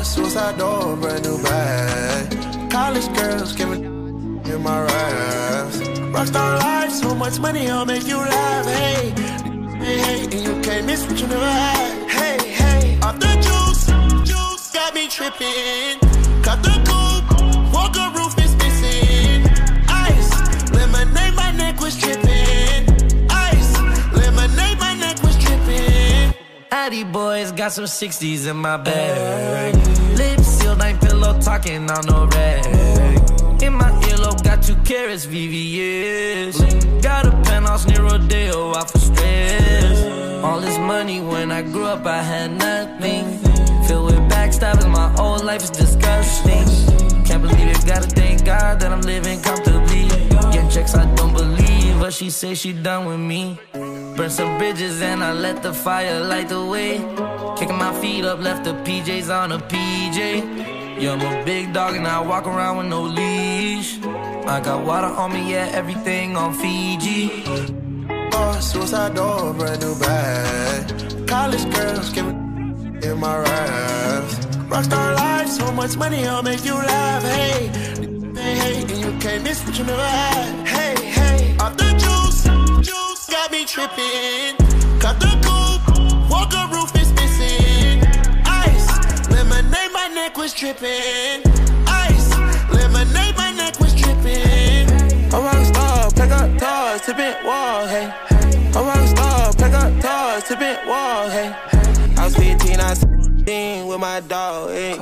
Suicide door, brand new bag. College girls giving in my raps. Rockstar life, so much money, I'll make you laugh. Hey, hey, hey, and you can't miss what you never had. Hey, hey, off the juice got me tripping. Cut the coupe, Walker roof is missing. Ice, lemonade, my neck was tripping. Ice, lemonade, my neck was tripping. Addy boys got some 60s in my bag. Lips sealed, ain't pillow talking on no rag. In my earlobe, got 2 carats, VVS. Got a penthouse near Rodeo, out for stress. All this money, when I grew up, I had nothing. Filled with backstabbing, my whole life is disgusting. Can't believe it, gotta thank God that I'm living comfortably. Getting checks, I don't believe, but she say she done with me. Burn some bridges and I let the fire light the way. Kicking my feet up, left the PJs on a PJ. Yeah, I'm a big dog and I walk around with no leash. I got water on me, yeah, everything on Fiji. Suicide door, brand new bag. College girls giving in my raps. Rockstar life, so much money, I'll make you laugh. Hey, hey, hey, and you can't miss what you never had. Hey, hey, off the juice got me tripping. Cut the coupe, Walker roof is missing. Ice, lemonade, my neck was tripping. Ice, lemonade, my neck was tripping. A rockstar, pack up toys, tipping wall, hey. A rockstar, pack up toys, tipping wall, hey. I was 15, I was 16 with my dog, hey.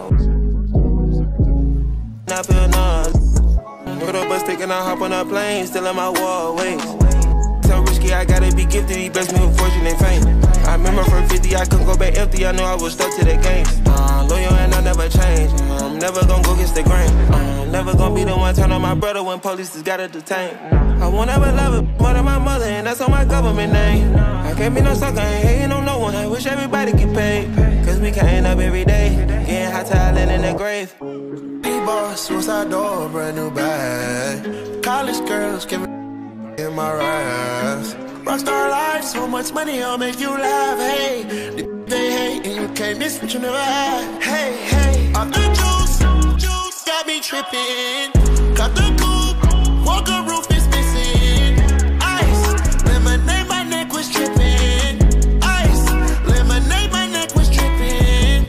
I feel nauseous. Put up a stick and I hop on a plane, still in my wallways. So risky, I gotta be gifted, he blessed me with fortune and fame. I remember from 50, I couldn't go back empty, I knew I was stuck to the game. Loyal and I never change, I'm never gonna go against the grain. Never gonna be the one turn on my brother when police just gotta detain. I won't ever love it more than my mother, and that's on my government name. I can't be no sucker, I ain't hating on no one, I wish everybody get paid. Cause we can't up every day, getting hot talent in the grave. D-boss, suicide door, brand new bag. College girls giving in my raps. Rockstar life, so much money, I'll make you laugh. Hey, they hate, and you can't miss what you never had. Hey, hey, off the juice got me tripping. Cut the coupe, Walker roof is missing. Ice, lemonade, my neck was tripping. Ice, lemonade, my neck was tripping.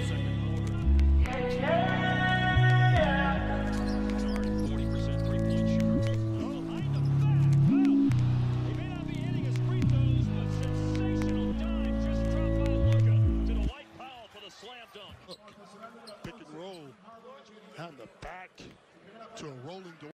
Pick and roll, and the back to a rolling door.